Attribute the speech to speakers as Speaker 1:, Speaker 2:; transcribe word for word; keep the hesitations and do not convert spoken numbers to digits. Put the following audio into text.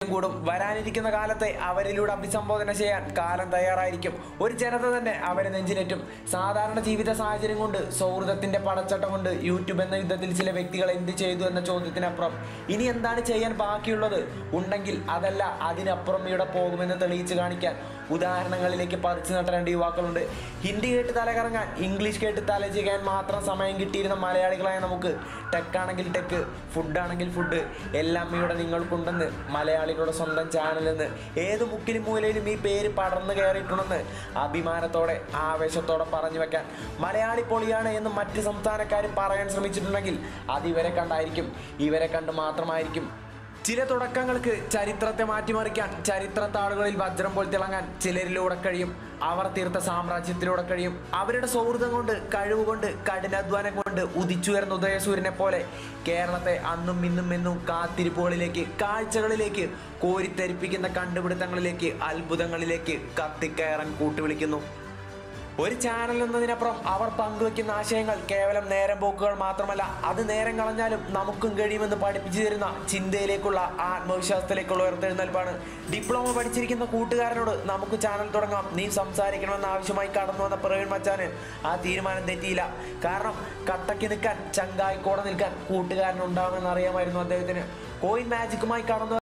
Speaker 1: കൂടും. വരാനിരിക്കുന്ന കാലത്തെ അവരിലൂടെ അഭിസംബോധന ചെയ്യാൻ കാലം തയ്യാറായിരിക്കും. ഒരു ജനത തന്നെ അവരെ നെഞ്ചിലേറ്റും. സാധാരണ ജീവിത സാഹചര്യം കൊണ്ട്, സൗഹൃദത്തിന്റെ പടച്ചട്ടം കൊണ്ട് യൂട്യൂബ് എന്ന യുദ്ധത്തിൽ ചില വ്യക്തികൾ എന്ത് ചെയ്തു എന്ന ചോദ്യത്തിനപ്പുറം ഇനി എന്താണ് ചെയ്യാൻ ബാക്കിയുള്ളത്? ഉണ്ടെങ്കിൽ അതല്ല അതിനപ്പുറം ഇവിടെ പോകുമെന്ന് തെളിയിച്ച് കാണിക്കാൻ ഉദാഹരണങ്ങളിലേക്ക് പറിച്ചു നട്ടേണ്ട യുവാക്കളുണ്ട്. ഹിന്ദി കേട്ട് തലകറങ്ങാൻ, ഇംഗ്ലീഷ് കേട്ട് തല ചെയ്യാൻ മാത്രം സമയം കിട്ടിയിരുന്ന മലയാളികളായ നമുക്ക് ടെക്കാണെങ്കിൽ ടെക്ക്, ഫുഡാണെങ്കിൽ ഫുഡ് എല്ലാം ഇവിടെ നിങ്ങൾക്കുണ്ടെന്ന് മലയാളികളുടെ സ്വന്തം ചാനലെന്ന് ഏത് മുക്കിലും മൂലയിലും ഈ പേര് പടർന്നു കയറിയിട്ടുണ്ടെന്ന് അഭിമാനത്തോടെ ആവേശത്തോടെ പറഞ്ഞു വെക്കാൻ മലയാളി പൊളിയാണ് എന്ന് മറ്റ് സംസ്ഥാനക്കാർ പറയാൻ ശ്രമിച്ചിട്ടുണ്ടെങ്കിൽ അത് ഇവരെ കണ്ടായിരിക്കും, ഇവരെ കണ്ട് മാത്രമായിരിക്കും. ചില തുടക്കങ്ങൾക്ക് ചരിത്രത്തെ മാറ്റിമറിക്കാൻ, ചരിത്ര താളുകളിൽ വജ്രം പോലെ തിളങ്ങാൻ ചിലരിലൂടെ കഴിയും. അവർ തീർത്ത സാമ്രാജ്യത്തിലൂടെ കഴിയും. അവരുടെ സൗഹൃദം കൊണ്ട്, കഴിവുകൊണ്ട്, കഠിനാധ്വാനം കൊണ്ട് ഉദിച്ചുയർന്ന ഉദയസൂര്യനെ പോലെ കേരളത്തെ അന്നും ഇന്നും എന്നും കാത്തിരിപ്പുകളിലേക്ക്, കാഴ്ചകളിലേക്ക്, കോരിത്തെരിപ്പിക്കുന്ന കണ്ടുപിടുത്തങ്ങളിലേക്ക്, അത്ഭുതങ്ങളിലേക്ക് കത്തിക്കയറാൻ കൂട്ടുവിളിക്കുന്നു. ഒരു ചാനൽ എന്നതിനപ്പുറം അവർ പങ്കുവെക്കുന്ന ആശയങ്ങൾ കേവലം നേരം പോക്കുകൾ മാത്രമല്ല, അത് നേരം കളഞ്ഞാലും നമുക്കും കഴിയുമെന്ന് പഠിപ്പിച്ചു തരുന്ന ചിന്തയിലേക്കുള്ള, ആത്മവിശ്വാസത്തിലേക്കുള്ള ഉയർത്തെഴുന്നേൽപ്പാണ്. ഡിപ്ലോമ പഠിച്ചിരിക്കുന്ന കൂട്ടുകാരനോട് നമുക്ക് ചാനൽ തുടങ്ങാം, നീ സംസാരിക്കണമെന്ന് ആവശ്യമായി കടന്നു വന്ന പ്രവീൺ മച്ചാന് ആ തീരുമാനം തെറ്റിയില്ല. കാരണം കട്ടയ്ക്ക് നിൽക്കാൻ, ചങ്കായി കൂടെ നിൽക്കാൻ കൂട്ടുകാരനുണ്ടാവുമെന്ന് അറിയാമായിരുന്നു അദ്ദേഹത്തിന്. കോയിൻ മാജിക്കുമായി കടന്നു